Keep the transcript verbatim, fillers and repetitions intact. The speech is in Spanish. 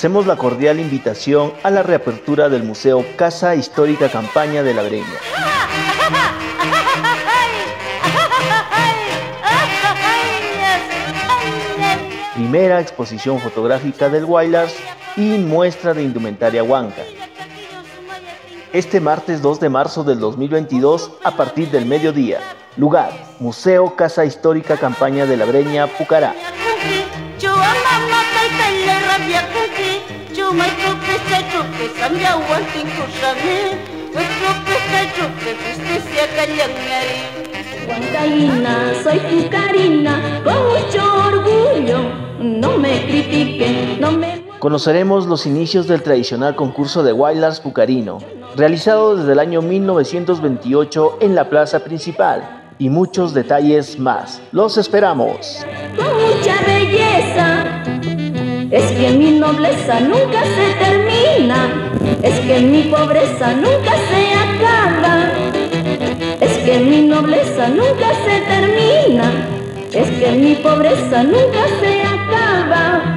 hacemos la cordial invitación a la reapertura del Museo Casa Histórica Campaña de la Breña. Primera exposición fotográfica del Wailars y muestra de indumentaria huanca. Este martes dos de marzo del dos mil veintidós a partir del mediodía. Lugar: Museo Casa Histórica Campaña de la Breña, Pucará. Huancaína, soy pucarina, con mucho orgullo, no me critiquen, no me... Conoceremos los inicios del tradicional concurso de Wailars pucarino, realizado desde el año mil novecientos veintiocho en la plaza principal, y muchos detalles más. ¡Los esperamos! Con mucha belleza, es que mi nobleza nunca se termina, es que mi pobreza nunca se acaba, es que mi nobleza nunca se termina, es que mi pobreza nunca se acaba.